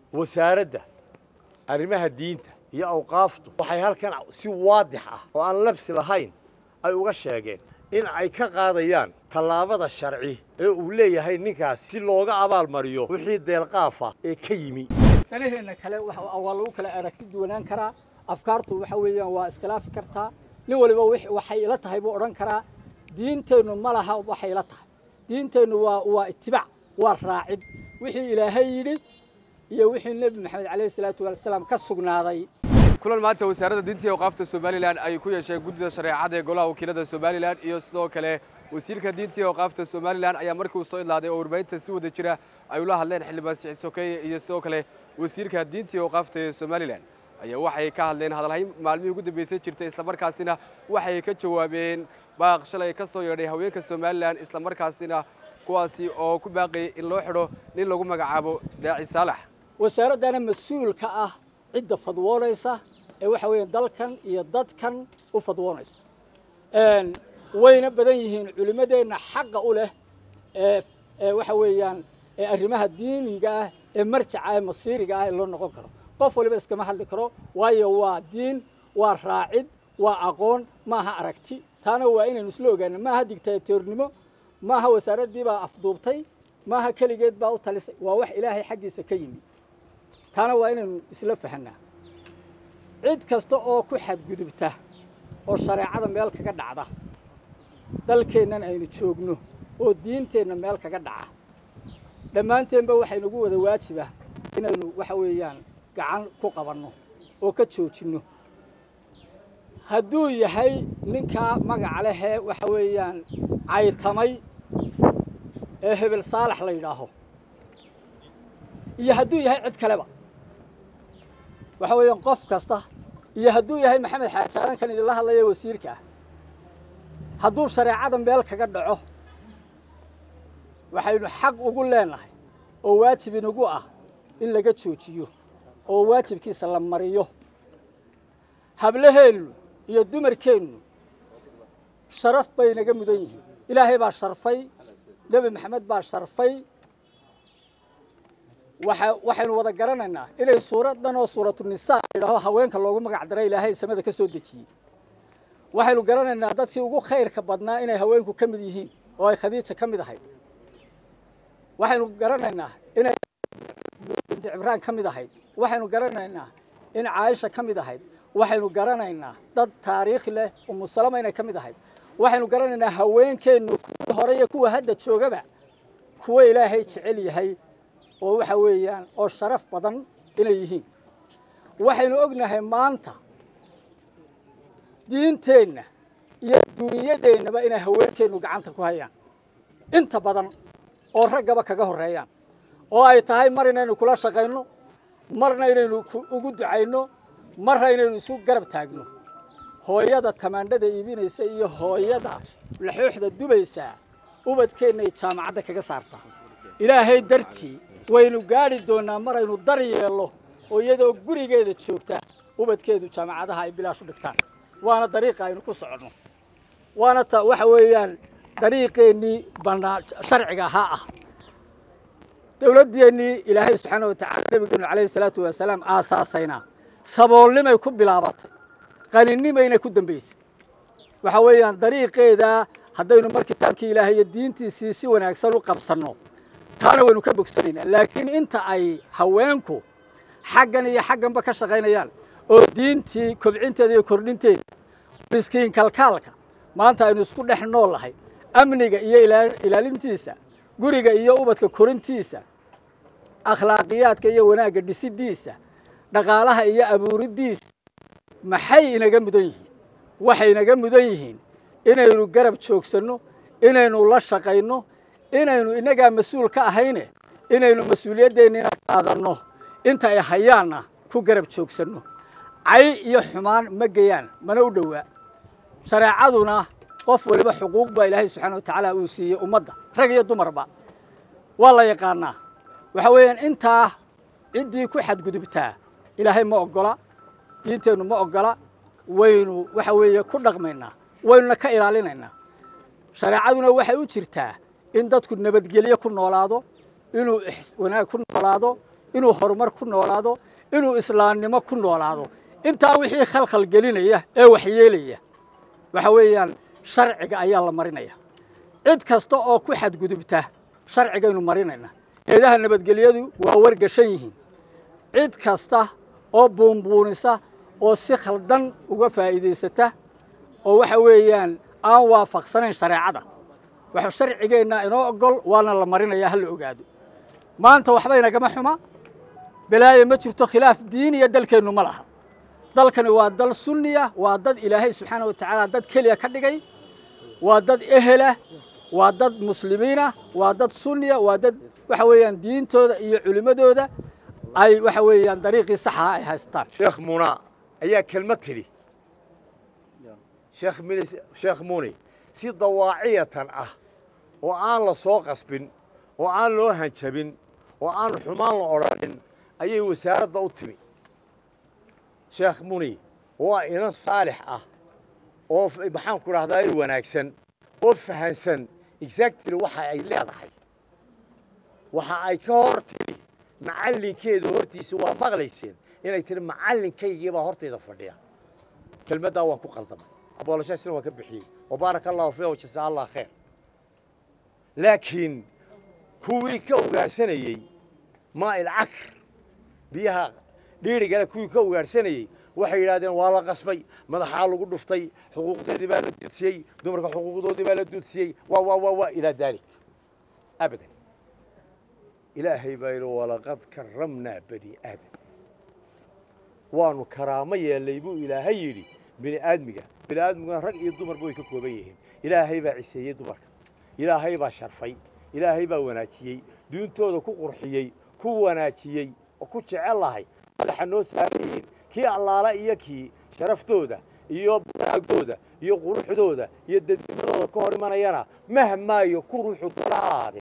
wasaaradda arrimaha diinta iyo awqaaftu waxay halkan si waadix ah oo aan labsi lahayn ay uga sheegeen in ay ka qaadayaan tallaabada sharci ee uu leeyahay ninkaas si looga abaal mariyo wixii deelqaaf ah ee ka yimi tanaheena kale waa lagu kala aragti duwanaan karaa afkaartu waxa weeyaan waa iskhilaafi kartaa nin waliba waxay ila tahay buu oran karaa diinteenu ma laha waxay ila tahay diinteenu waa itibaac waa raacid wixii ilaahay yiri iyo wixii nabi maxamed calayhi salaatu wasalaam ka sugnaaday kulan maanta wasaaradda diinta iyo awqaafta Soomaaliland ay ku yeesheen guddiga shareecada ee golaha wakiilada Soomaaliland iyo sidoo kale wasiirka diinta iyo awqaafta Soomaaliland ayaa markii uu soo idlaaday oo warbaahinta si wada jira ay ula hadleen xildhibaan Siciid Sokeeye iyo sidoo kale wasiirka diinta iyo awqaafta ee Soomaaliland ayaa waxay ka hadleen hadalhayn maalmihii ugu dambeysay jirtay isla markaasina waxay ka jawaabeen baaq shalay ka soo yeedhay haweenka Soomaaliland isla markaasina kuwaasi oo ku baaqay in loo xidho nin lagu magacaabo Daaci Saalax wasaaradana mas'uulka ah cidda fadwoonaysa ee waxa weeyaan dalkan iyo dadkan u fadwoonaysa wayna badan yihiin culimadeena xaq u leh waxa weeyaan arrimaha diiniga ah ee marjaca ee masiiriga ah loo noqon karo qof waliba iskama hadli karo waayo waa diin waa raacid waa aqoon maaha aragti taana waa inaynu isla ogaano maaha digtaatoornimo maaha wasaaradii baa afduubtay maaha kaligeed baa u talisay waa wax ilaahay xaqiisa ka yimi taana waa inaynu isla fahanaa cid kasta oo ku xadgudubta oo shareecada meel kaga dhacda dalkeennan aynu joogno oo diinteenna meel kaga dhaca dhammaanteenba waxaynu ugu wada waajiba inaynu waxa weeyaan gacan ku qabanno oo ka joojinno hadduu yahay ninkaa magaca lehee waxa weeyaan caytamay ee hebel saalax la yidhaaho iyo hadduu yahay cid kaleba waxa weeyaan qof kasta iyo hadduu yahay maxamed xaajaadan kan idinla hadlaya wasiirka hadduu shareecada meel kaga dhaco waxaynu xaq ugu leenahay oo waajib inagu ah in laga joojiyo oo waajibkiisa la mariyo hablaheennu iyo dumarkeennu sharaf bay naga mudan yihiin ilaahay baa sharfay nabi maxamed baa sharfay waxaynu wada garanaynaa inay suuradan oo suuratu nisaa yidhaaho haweenka loogu magac daray ilaahay samada ka soo dejiyey waxaynu garanaynaa dadkii ugu khayrka badnaa inay haweenku ka mid yihiin oo ay khadiija ka mid ahayd waxaynu garanaynaa inay binti cibraan ka mid ahayd waxaynu garanaynaa in caaisha ka mid ahayd waxaynu garanaynaa dad taariikh leh umu salama inay ka mid ahayd waxaynu garanaynaa haweenkeennu kuwii hore iyo kuwa hadda joogaba kuwa ilaahay jecel yahay oo waxa weeyaan oo sharaf badan inay yihiin waxaynu ognahay maanta diinteenna iyo duuniyadeennaba inay haweenkeennu gacanta ku hayaan inta badan oo raggaba kaga horreeyaan oo ay tahay mar inaynu kula shaqayno marna inaynu ugu ducayno marna inaynu isu garab taagno hooyada tamaandhada iibinaysa iyo hooyada laxooxda dubaysa ubadkeennay jaamacadda kaga saartaa ilaahay dartii waynu gaari doonaa maraynu dar yeelno oo iyadoo gurigeeda joogta ubadkeedu jaamacadaha ay bilaash u dhigtaan waana dariiqa aynu ku soconno waana ta waxa weeyaan dariiqeennii sharciga ahaa ah dawladdeennii ilaahay subxaana wa tacaala nabigeenu calayhi salaatu wasalaam aasaasayna saboolnimay ku bilaabatay qaninimayna ku dambaysay waxa weeyaan dariiqeeda haddaynu mar kitaabkii ilaahay iyo diintiisii si wanaagsan u qabsanno taana waynu ka bogsanaynaa laakiin inta ay haweenku xaggan iyo xagganba ka shaqaynayaan oo diintii kobcinteeda iyo kordhinteeda miskiin kalkaalka maanta aynu isku dhex nool nahay amniga iyo ilaalintiisa guriga iyo ubadka korintiisa akhlaaqiyaadka iyo wanaagga dhisidiisa dhaqaalaha iyo abuuridiisa maxay inaga mudan yihiin waxay inaga mudan yihiin inaynu garab joogsanno inaynu la shaqayno inaynu inagaa mas-uul ka ahayne inaynu mas-uuliyaddeenina qaadanno inta ay hayaanna ku garab joogsanno cay iyo xumaan ma geyaan mana u dhowaa shareecaduna qof waliba xuquuq baa ilaahay subxaana wa tacaala uu siiyey ummadda rag iyo dumarba waa la yaqaanaa waxa weeyaan intaa ciddii ku xadgudubtaa ilaahay ma oggola diinteennu ma oggola waynu waxa weeye ku dhaqmaynaa waynuna ka ilaalinaynaa shareecaduna waxay u jirtaa in dadku nabadgelyo ku noolaado inuu wanaag ku noolaado inuu horumar ku noolaado inuu islaamnimo ku noolaado intaa wixii khalkhal gelinaya ee waxyeelaya waxa weeyaan sharciga ayaa la marinaya cid kasta oo ku xadgudubta sharcigaynu marinayna eedaha nabadgelyadu waa wargashan yihiin cid kasta oo buunbuunisa oo si khaldan uga faa'iidaysata oo waxa weeyaan aan waafaqsanayn shareecada waxa sharcigeena inoo ogol waana la marinaya hal ogaado maanta waxba inagama xuma balaayo ma jirto khilaaf diin iyo dalkeenu ma laha dalkani waa dal sunniya waa dad ilaahay subxaanahu wa tacaala dad keliya ka dhigay waa dad ehela waa dad muslimiina waa dad sunniya waa dad waxa weeyaan diintooda iyo culimadooda ay waxa weeyaan dariiqii saxa ay haystaan sheekh Muna ayaa kelmad tiri sheekh Muni si dawaaciyatan ah oo aan la soo qasbin oo aan loo hanjabin oo aan xumaan la oranin ayay wasaaradda u timi sheekh Muni waa ina saalix ah oo maxaan ku raahdaa in wanaagsan oo fahansan exactly waxa ay leedahay waxa ay ka hortay macallinkeedu hortiisa waa maqlayseen inay tiri macallinkayga baa hortayda fadhiya kelmadda waan ku qaldamay aboolashaasina waan ka bixiyay wabarakallahu fiihi wajazaa allah khair laakiin kuwii ka ugaarsanayay ma ilcakr biyaha dhiirigale kuwii ka ugaarsanayay waxay yiraahdeen waa la qasbay madaxa lagu dhuftay xuquuqdeedii baa la dudsiyay dumarka xuquuqdoodii baa la dudsiyay waa ila dalik abadan ilaahay baa yiri walaqad karramna bani aadam waanu karaamo yeelay buu ilaahay yiri bani aadmiga rag iyo dumar way ka kooban yihiin ilaahay baa ciseeyay dumarka ilaahay baa sharfay ilaahay baa wanaajiyay diintooda ku qurxiyay ku wanaajiyay oo ku jecelahay madaxa noo saarayeen kii allaala iyo kii sharaftooda iyo banaagooda iyo quruxdooda iyo dadnimadooda ka hor imanayana mahmaayo ku ruuxu daraade